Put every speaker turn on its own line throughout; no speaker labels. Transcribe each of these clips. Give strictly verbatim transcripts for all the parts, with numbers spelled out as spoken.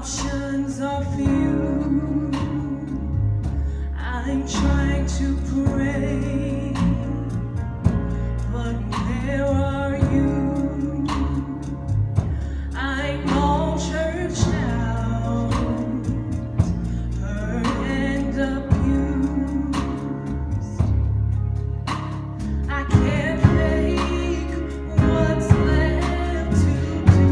options are few. I'm trying to pray, but where are you? I'm all churched out, hurt and abused. I can't fake what's left to do.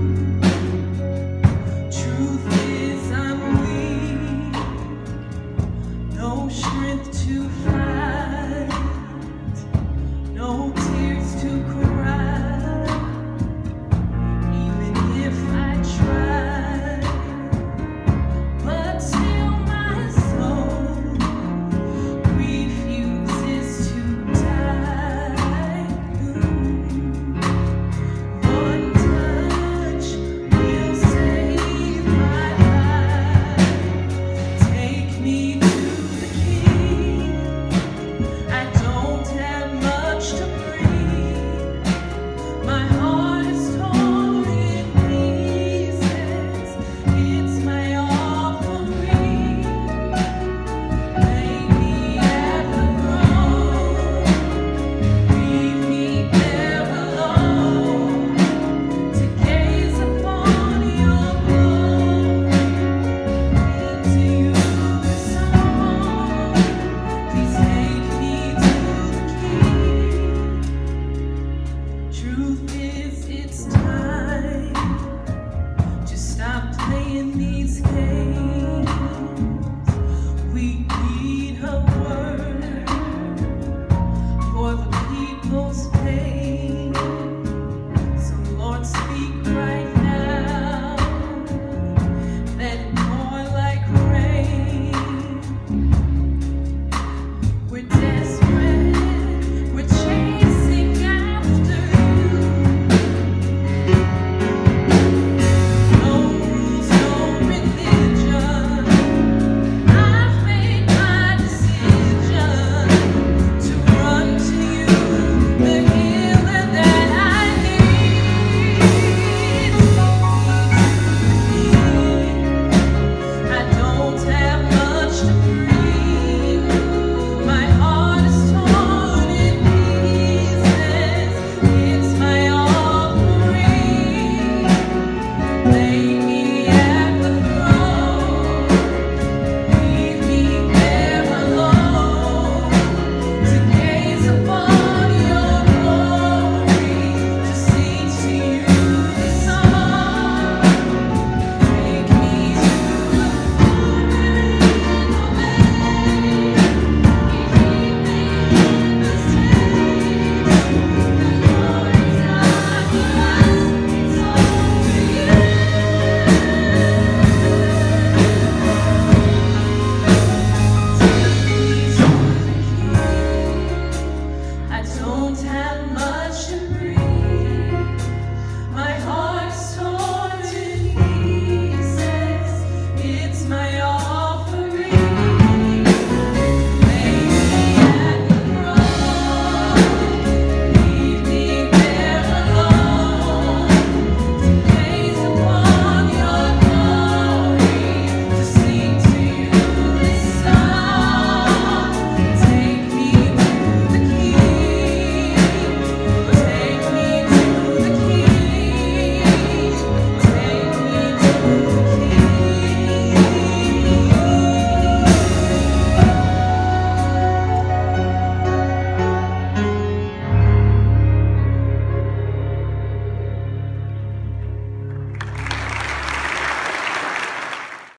Truth is I'm weak, no strength to fight, no tears to cry, even if I try. But still my soul refuses to die. One touch will save my life. Take me to the King. I don't have much to breathe. My heart is torn in pieces. It's my offering. Lay me at the throne. Leave me there alone to gaze upon your glory. Into you the song. Please take me to the King. Truth is, it's time to stop playing these games.